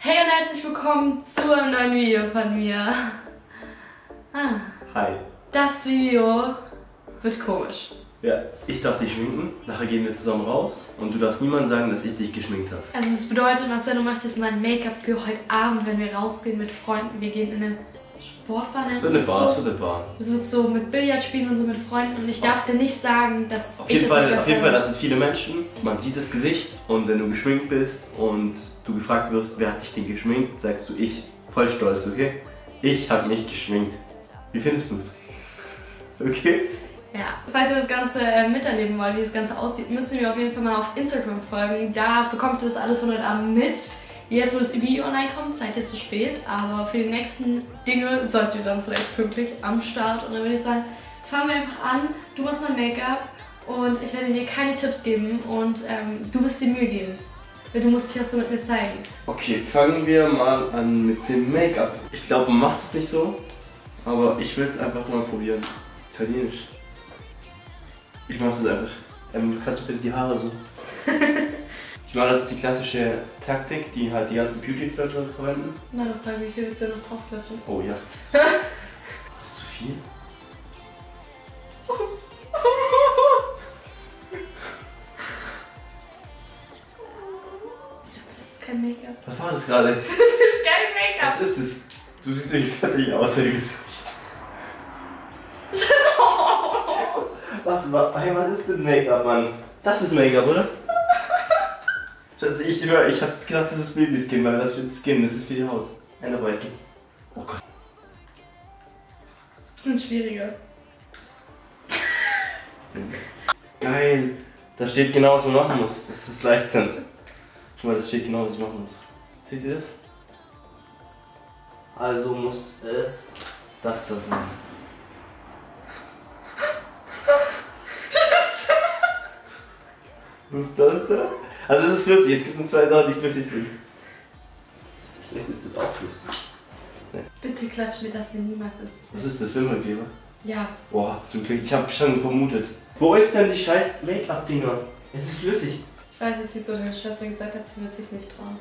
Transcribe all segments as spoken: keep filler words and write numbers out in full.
Hey und herzlich willkommen zu einem neuen Video von mir. Ah. Hi. Das Video wird komisch. Ja, ich darf dich schminken, nachher gehen wir zusammen raus und du darfst niemandem sagen, dass ich dich geschminkt habe. Also das bedeutet, Marcel, du machst jetzt mein Make-up für heute Abend, wenn wir rausgehen mit Freunden. Wir gehen in eine Sportbar. Es wird eine Bar, es wird eine Bar. Es wird so mit Billard spielen und so mit Freunden und ich darf dir nicht sagen, dass auf ich jeden das Fall, nicht Auf jeden Fall, das sind viele Menschen, man sieht das Gesicht und wenn du geschminkt bist und du gefragt wirst, wer hat dich denn geschminkt, sagst du ich. Voll stolz, okay? Ich habe mich geschminkt. Wie findest du es? Okay? Ja, falls ihr das Ganze äh, miterleben wollt, wie das Ganze aussieht, müsst ihr mir auf jeden Fall mal auf Instagram folgen. Da bekommt ihr das alles von heute Abend mit. Jetzt, wo das Video online kommt, seid ihr zu spät, aber für die nächsten Dinge seid ihr dann vielleicht pünktlich am Start. Und dann würde ich sagen, fangen wir einfach an. Du machst mein Make-up und ich werde dir keine Tipps geben und ähm, du wirst dir Mühe geben. Weil du musst dich auch so mit mir zeigen. Okay, fangen wir mal an mit dem Make-up. Ich glaube, man macht es nicht so, aber ich will es einfach mal probieren. Italienisch. Ich mache es einfach. Ähm, kannst du bitte die Haare so? Ich mache jetzt die klassische Taktik, die halt die ganzen Beauty-Blöcke verwenden. Meine Frage, wie viel willst du noch draufklatschen? Oh ja. Das ist zu viel. Das ist kein Make-up. Was war das gerade? Das ist kein Make-up. Was ist es? Du siehst wirklich fertig aus, dein Gesicht. Warte mal, hey, was ist denn Make-up, Mann? Das ist Make-up, oder? Schatz, ich, ich hab gedacht, das ist Babyskin, weil das ist Skin, das ist für die Haut. Einarbeiten. Oh Gott. Das ist ein bisschen schwieriger. Geil. Da steht genau, was man machen muss. Das ist leicht dann. Guck mal, das steht genau, was ich machen muss. Seht ihr das? Also muss es das da sein. Was ist das da? Also es ist flüssig, es gibt nur zwei Sachen, die flüssig sind. Vielleicht ist das auch flüssig. Nee. Bitte klatsch mir das hier niemals ins Gesicht. Was ist das, Wimmelkleber? Ja. Boah, zum Glück, ich hab schon vermutet. Wo ist denn die scheiß Make-up-Dinger? Es ist flüssig. Ich weiß jetzt, wieso deine Schwester gesagt hat, sie wird sich's nicht trauen.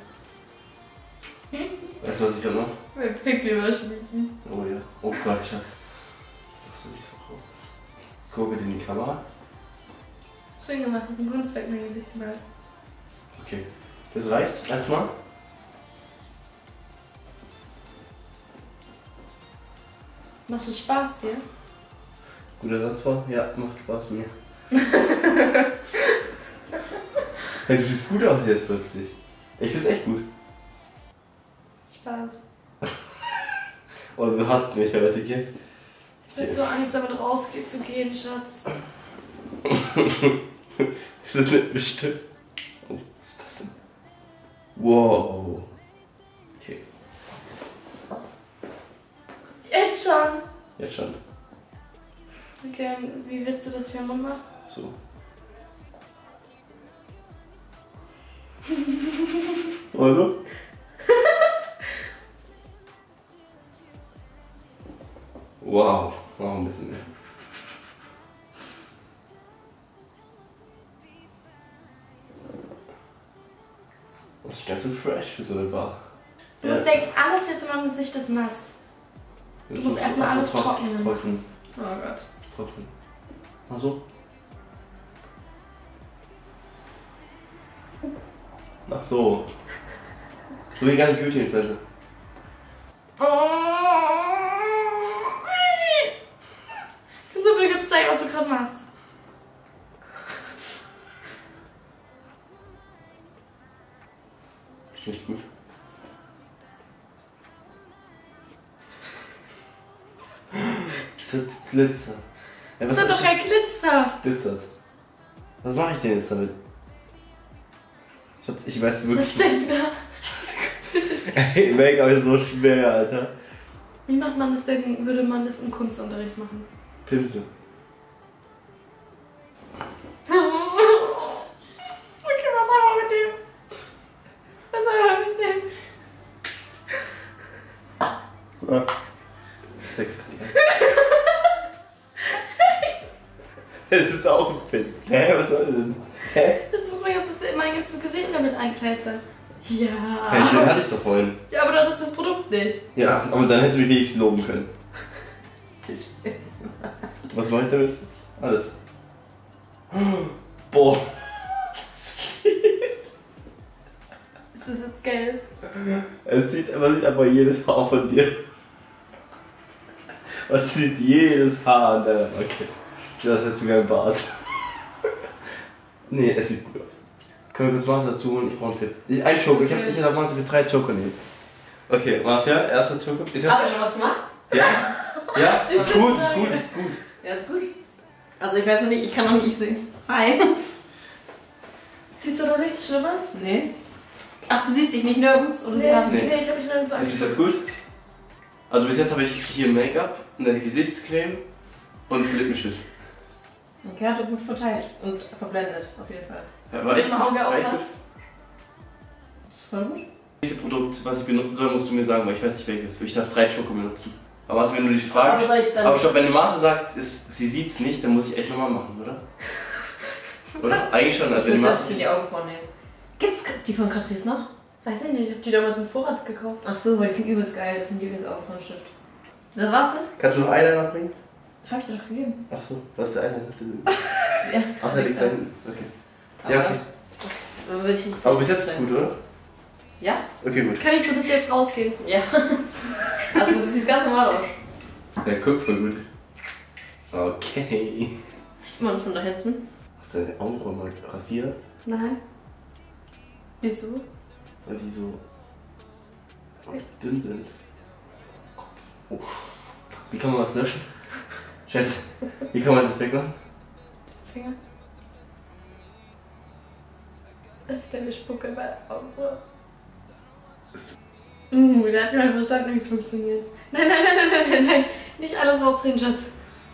Weißt du, was ich gerade mache? Mit Pickkleber schminken. Oh ja. Oh Gott, Schatz. Was soll ich so raus? Gucke in die Kamera. Schön gemacht, das ist ein Kunstwerk in mein Gesicht gemalt. Okay. Das reicht erstmal. Macht es Spaß dir? Guter Satz war? Ja, macht Spaß mir. Hey, du siehst gut aus jetzt plötzlich. Ich find's echt gut. Spaß. Oh, du hasst mich heute, gell? Ich hab so Angst, damit rausgeht zu gehen, Schatz. Ist das nicht bestimmt? Oh, was ist das denn? Wow. Okay. Jetzt schon? Jetzt schon. Okay, wie willst du das für Mama? So. Also? Wow. Wow, ein bisschen mehr. Das ist ganz so fresh für so eine Bar. Du musst denken, alles jetzt in meinem Gesicht ist nass. Du musst erstmal alles trocknen. Trocknen. Oh Gott. Trocknen. Mal so. Ach so. So wie ganz Beauty-Influencer. Kannst du bitte kurz zeigen, was du gerade machst? Ist nicht gut. Das hat Glitzer. Ja, Das hat doch kein Glitzer. Das glitzert. Was mache ich denn jetzt damit? Schatz, ich weiß wirklich Was ist denn da? Ey, Make-up ist so schwer, Alter. Wie macht man das denn, würde man das im Kunstunterricht machen? Pinsel. Okay, was soll man mit dem? Was soll man mit dem? Ah. Sex. Das ist auch ein Pinsel. Hä, was soll denn? Hä? Jetzt muss man jetzt mein ganzes Gesicht damit einkleistern. Den Ja. hatte ich doch vorhin. Ja, aber das ist das Produkt nicht. Ja, aber dann hätte ich wenigstens loben können. Was mache ich damit jetzt? Alles. Boah. Ist das jetzt gelb? Es sieht, man sieht aber jedes Haar von dir. Man sieht jedes Haar an der Okay. Du hast jetzt sogar einen Bart. Nee, es sieht gut aus. Können wir kurz Master dazu holen? Ich brauche einen Tipp. Ich, ein Choco. Ich habe ich hab Master für drei Choco nehmen. Okay, Marcia, erster Choco. Ist jetzt. Hast du schon was gemacht? Ja. Ja, ist gut, ist gut, ist gut. Ja, ist gut. Also ich weiß noch nicht, ich kann noch nicht sehen. Hi. Siehst du doch nichts Schlimmes? Nee. Ach, du siehst dich nicht nirgends? Oder Nee, hast du nee, Nee. ich habe mich nirgends Ist angeschaut. das gut? Also bis jetzt habe ich hier Make-up, eine Gesichtscreme und Lippenstift. Okay, hat er gut verteilt und verblendet, auf jeden Fall. Ja, war echt Im Auge gut, auch war echt was? gut. Das war gut. Dieses Produkt, was ich benutzen soll, musst du mir sagen, weil ich weiß nicht welches. Ich darf drei Schoko benutzen. Aber was, wenn du dich Aber fragst. soll ich dann... Aber stopp, wenn die Maße sagt, ist, sie sieht's nicht, dann muss ich echt nochmal machen, oder? Oder? Eigentlich schon, also ich wenn die würde das Maße für die Augen vornehmen. Gibt's die von Catrice noch? Weiß ich nicht, ich habe die damals im Vorrat gekauft. Ach so, weil die sind übelst geil. Das ist mein Lieblingsaugenbrauenstift. Das war's das? Kannst du noch Eyeliner bringen? Hab ich dir doch gegeben. Ach so, was ist der Eyeliner? Ja. Ach, der liegt da hinten. Okay. Aber Ja, okay. das würde ich nicht. Aber bis jetzt ist gut, oder? Ja? Okay, gut. Kann ich so bis jetzt rausgehen? Ja. Also das sieht ganz normal aus. Ja, guck, voll gut. Okay. Sieht man von da hinten. Hast du deine Augenbrauen mal rasiert? Nein. Wieso? Weil die so dünn sind. Oh. Wie kann man was löschen? Scheiße. Wie kann man das wegmachen? Finger. Darf ich deine Spucke in meine Augenbrauen? Uh, der hat gerade verstanden, wie es funktioniert. Nein, nein, nein, nein, nein, nein. Nicht alles rausdrehen, Schatz.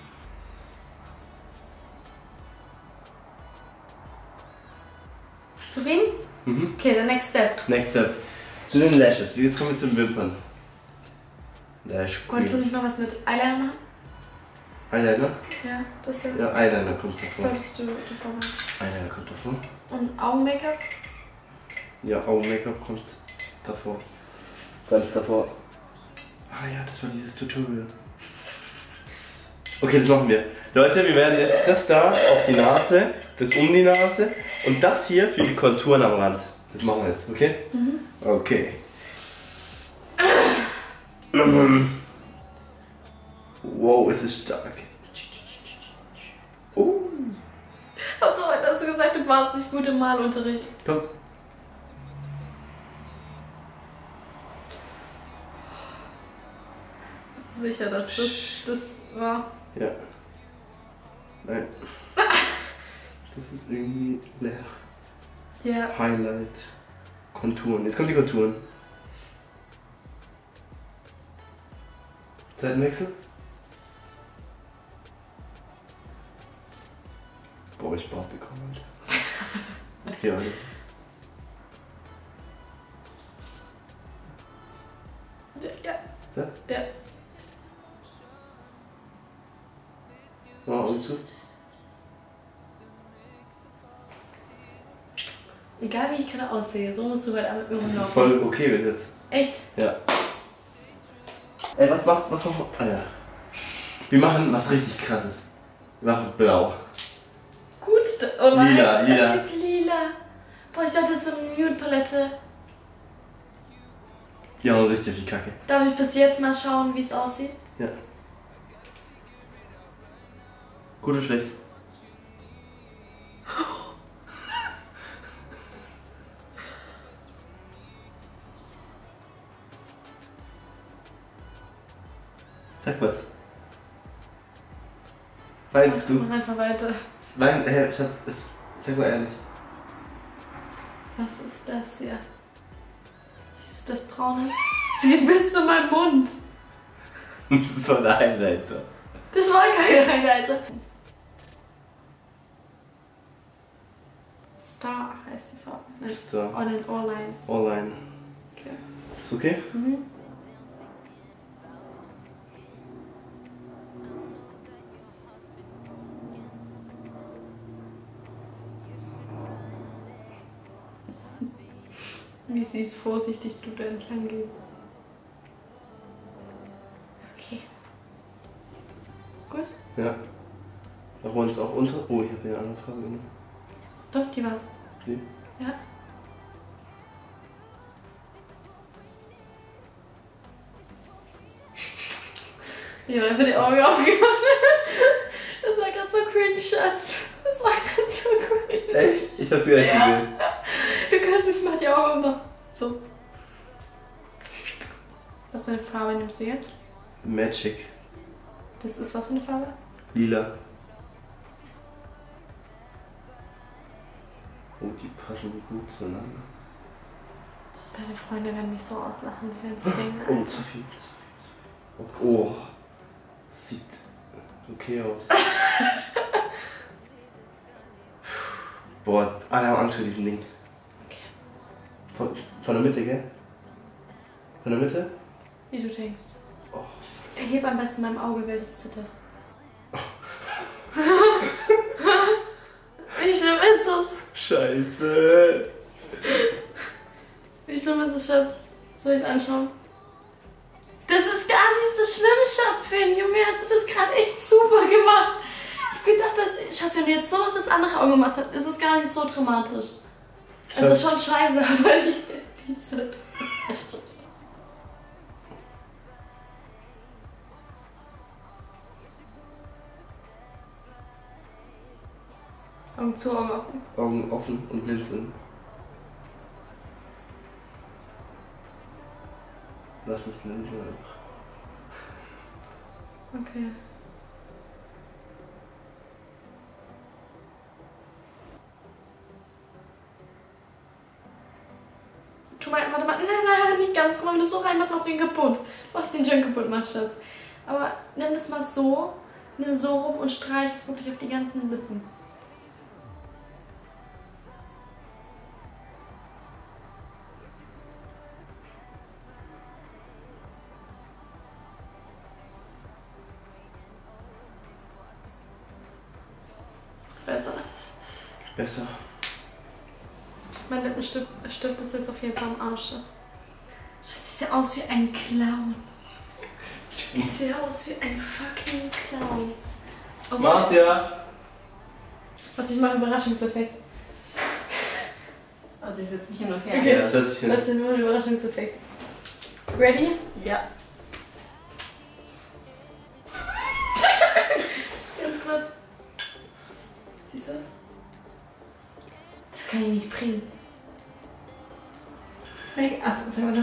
Zufrieden? Mhm. Okay, der next step. Next step. Zu den Lashes. Jetzt kommen wir zu den Wimpern. Lash Wolltest du Cream. nicht noch was mit Eyeliner machen? Eyeliner? Ja, das ist der. Ja, Eyeliner kommt davor. Solltest du davor machen. Eyeliner kommt davor. Und Augen-Make-up? Ja, Augen-Make-up kommt davor. Ganz davor. Ah ja, das war dieses Tutorial. Okay, das machen wir. Leute, wir werden jetzt das da auf die Nase, das um die Nase und das hier für die Konturen am Rand. Das machen wir jetzt, okay? Mhm. Okay. Wow, es ist stark. Oh. Und so weit hast du gesagt, du warst nicht gut im Malunterricht. Komm. Sicher, dass das das war. Ja. Nein. Das ist irgendwie leer. Ja. Highlight. Konturen. Jetzt kommen die Konturen. Seitenwechsel. Boah, ich Bart bekommen. Okay, warte. Ja. Ja. Da? Ja. Mal Augen zu. Egal wie ich gerade aussehe, so musst du heute Abend mit mir Das ist rumlaufen. voll okay bis jetzt. Echt? Ja. Ey, was macht, was machen wir? Ah ja. Wir machen was richtig krasses. Wir machen blau. Gut. Oh nein, Lila, lila. es gibt lila. Boah, ich dachte, das ist so eine Nude-Palette. Ja, und richtig viel Kacke. Darf ich bis jetzt mal schauen, wie es aussieht? Ja. Gut oder schlecht? Sag was. Weinst du? Mach einfach weiter. Nein, hey, Schatz, ist, sag mal ehrlich. Was ist das hier? Siehst du das Braune? Siehst bis zu meinem Mund. Das war der Highlighter. Das war kein Highlighter. Star heißt die Farbe. Nein. Star. Online, Online. Online. Okay. Ist okay? Mhm. Wie süß vorsichtig du da entlang gehst. Okay. Gut? Ja. Da wollen es auch unter. Oh, ich habe hier eine andere Frage gemacht. Doch, die war's. Die? Ja. Ich habe einfach die Augen aufgemacht. Das war gerade so cringe, Schatz. Das war gerade so cringe. Echt? Ich hab's gar nicht Ja. gesehen. Du kannst mich mal die Augen immer. So. Was für eine Farbe nimmst du jetzt? Magic. Das ist was für eine Farbe? Lila. Oh, die passen gut zueinander. Deine Freunde werden mich so auslachen, die werden sich denken, Oh, Alter. zu viel. Oh, sieht okay aus. Boah, alle haben Angst vor diesem Ding. Okay. Von, von der Mitte, gell? Von der Mitte? Wie du denkst. Oh. Erheb am besten meinem Auge, weil das zittert. Wie schlimm ist es? Scheiße. Wie schlimm ist es, Schatz? Soll ich es anschauen? Das ist gar nicht so schlimm, Schatz, für einen Junge. Hast du das gerade echt super gemacht. Ich hab gedacht, dass, Schatz, wenn du jetzt nur noch das andere Auge machst, ist es gar nicht so dramatisch. Es ist schon scheiße, aber nicht diese. Augen zu, Augen offen. Augen offen und blinzeln. Lass es blinzeln einfach. Okay. Tu mal, warte mal, nein, nein, nicht ganz. Guck mal, wenn du so reinmachst, machst du ihn kaputt. Du hast ihn schon kaputt gemacht, Schatz. Aber nimm das mal so, nimm so rum und streich es wirklich auf die ganzen Lippen. Besser. Besser. Mein Lippenstift Stift ist jetzt auf jeden Fall am Arsch, Schatz. Schatz, ich sehe aus wie ein Clown. Ich sehe aus wie ein fucking Clown. Obwohl- Marcia! Was, ich mache Überraschungseffekt. Also ich setze mich hin und her. Okay. Ja, setz dich hin. Warte, nur ein Überraschungseffekt. Ready? Ja. Ganz kurz. Siehst du das? Das kann ich nicht bringen. Achso, sag mal.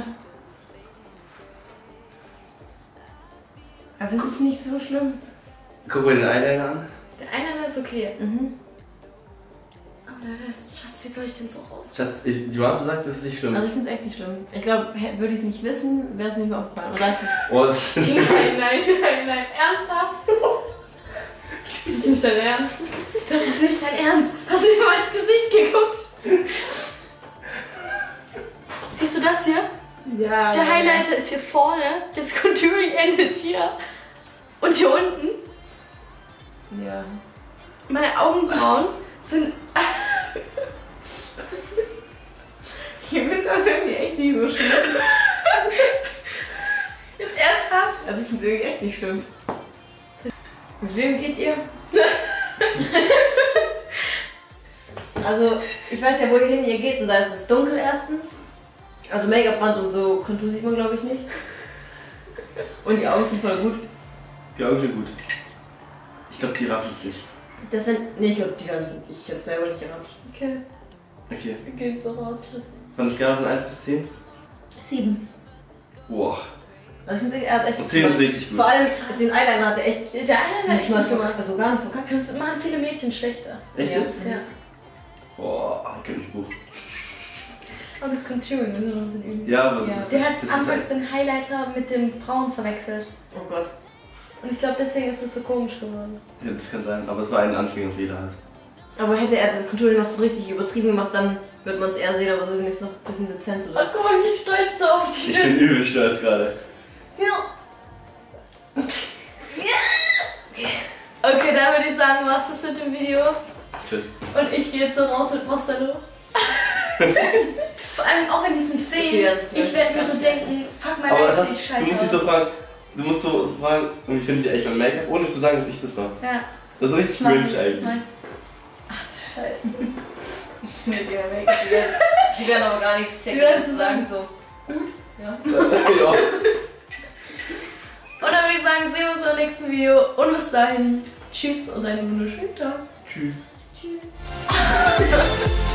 Aber es ist nicht so schlimm. Guck mal den Eyeliner an. Der Eyeliner ist okay. Mhm. Aber der Rest, Schatz, wie soll ich denn so raus? Schatz, ich, die Marcia sagt, das ist nicht schlimm. Also ich finde es echt nicht schlimm. Ich glaube, würde ich es nicht wissen, wäre es mir nicht mehr aufgefallen. Oder ist es Oh, das Nein, nein, nein, nein. Ernsthaft? Das ist nicht dein Ernst. Das ist nicht dein Ernst. Hast du mir mal ins Gesicht geguckt? Siehst du das hier? Ja. Der Highlighter ist hier vorne, das Contouring endet hier. Und hier unten. Ja. Meine Augenbrauen sind... Ich finde es aber irgendwie echt nicht so schlimm. Jetzt ernsthaft? Also ich finde es irgendwie echt nicht schlimm. Mit wem geht ihr? Also, ich weiß ja, wohin ihr geht und da ist es dunkel erstens. Also Make-up-Brand und so Kontur sieht man glaube ich nicht. Und die Augen sind voll gut. Die Augen sind gut. Ich glaube, die raffen es nicht. Das wenn. Nee, ich glaube, die hören es nicht. Ich hätte es selber nicht erraten. Okay, Okay. wir gehen so raus, Schatz. Von Skala von eins bis zehn? Sieben. Boah. Also ich finde, er hat echt. Und zehn ist richtig gut. Vor allem den Eyeliner hat er echt. Der Eyeliner Nicht ist mal gut gemacht. Also gar nicht verkackt. Das machen viele Mädchen schlechter. Echt Ja. jetzt? Ja. Boah, kenn ich Buch. Und das Contouring ist noch ein bisschen übel. Ja, aber das Ja. ist. Der hat das ist anfangs halt- den Highlighter mit dem Braun verwechselt. Oh Gott. Und ich glaube, deswegen ist es so komisch geworden. Ja, das kann sein, aber es war ein Anfängerfehler halt. Aber hätte er das Contouring noch so richtig übertrieben gemacht, dann wird man es eher sehen, aber so wenigstens noch ein bisschen dezent so. Oh, guck mal, wie stolz du auf dich Ich bin übel stolz gerade. Okay, dann würde ich sagen, was ist mit dem Video? Tschüss. Und ich gehe jetzt so raus mit Marcelo. Vor allem auch wenn die es nicht Die sehen, werden's ich werde mir so denken, fuck, mein Aber Make-up das sieht heißt, scheiße du musst dich aus. so fragen, du musst so fragen, wie finden die eigentlich mein Make-up, ohne zu sagen, dass ich das war. Ja, Das ist richtig das mach cringe ich, das eigentlich. mach ich. Ach du Scheiße. Nee, die werden weg. Die werden, die werden aber gar nichts checken. Die werden zu sagen so. Gut. Ja. Ja. Und dann würde ich sagen, sehen wir uns beim nächsten Video. Und bis dahin, tschüss und einen wunderschönen Tag. Tschüss. Tschüss.